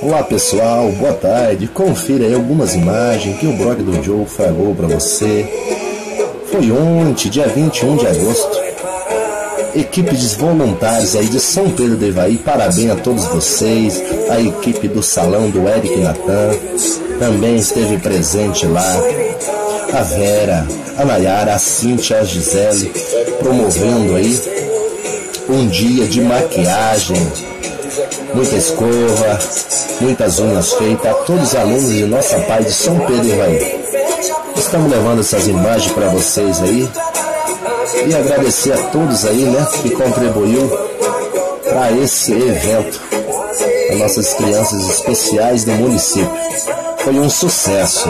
Olá pessoal, boa tarde. Confira aí algumas imagens que o blog do Joe falou para você. Foi ontem, dia 21 de agosto. Equipe de voluntários aí de São Pedro do Ivaí, parabéns a todos vocês. A equipe do salão do Eric Natan também esteve presente lá. A Vera, a Nayara, a Cíntia, a Gisele, promovendo aí um dia de maquiagem, muita escova, muitas unhas feitas a todos os alunos de nossa paz de São Pedro do Ivaí. Estamos levando essas imagens para vocês aí e agradecer a todos aí, né, que contribuiu para esse evento, as nossas crianças especiais do município. Foi um sucesso.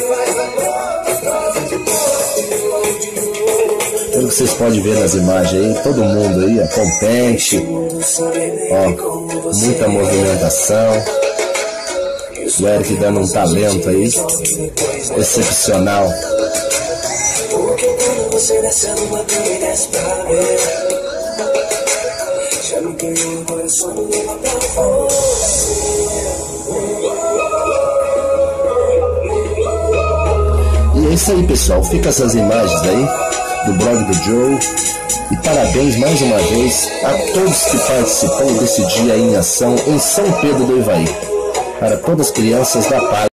Pelo que vocês podem ver nas imagens aí, todo mundo aí é contente, ó, muita movimentação. O Eric dando um talento aí excepcional. E é isso aí, pessoal, fica essas imagens aí do blog do Joe. E parabéns mais uma vez a todos que participam desse dia em ação em São Pedro do Ivaí, para todas as crianças da paz.